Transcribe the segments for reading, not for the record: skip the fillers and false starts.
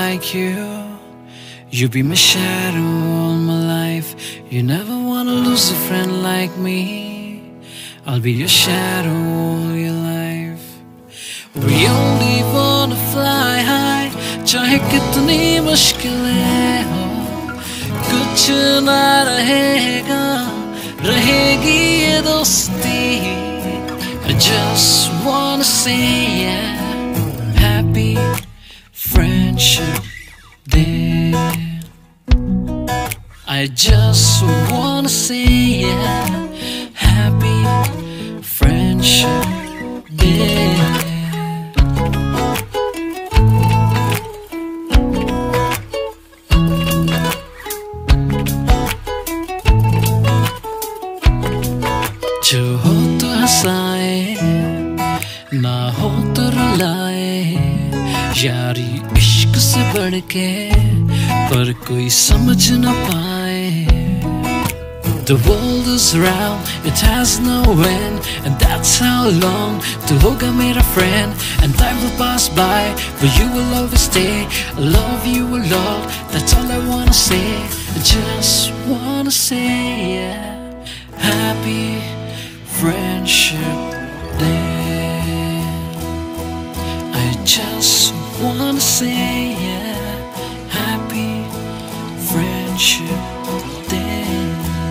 like you. You be my shadow all my life. You never wanna lose a friend like me. I'll be your shadow all your life. We only wanna fly high, चाहे कितनी मुश्किलें हो, कुछ ना रहेगा, रहेगी ये दोस्ती. I just wanna say yeah, happy friendship day. I just wanna say yeah, happy friendship day. जो हो तो हंसाए, ना हो तो रुलाए, यारी इश्क से बढ़ के पर कोई समझ न पाए. The world is round, it has no end, and that's how long tu hoga mera friend. And time will pass by, but you will always stay. I love you a lot, that's all I wanna say. I just wanna say yeah, happy friendship day. I just wanna say yeah, happy friendship day.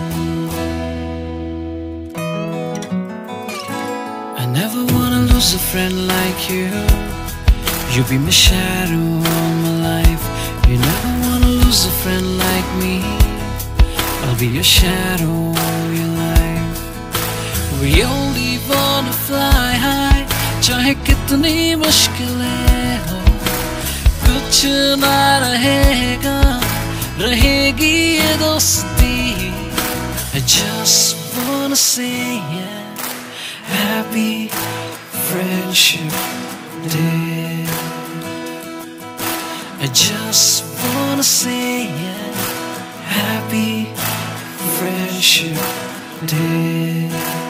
I never wanna lose a friend like you. You be my shadow all my life. You never wanna lose a friend like me. I'll be your shadow all your life. We only wanna fly high, चाहे कितनी मुश्किलें हो, कुछ ना रहेगा, रहेगी ये दोस्ती. I just wanna say yeah, happy friendship day. I just wanna say yeah, happy friendship day.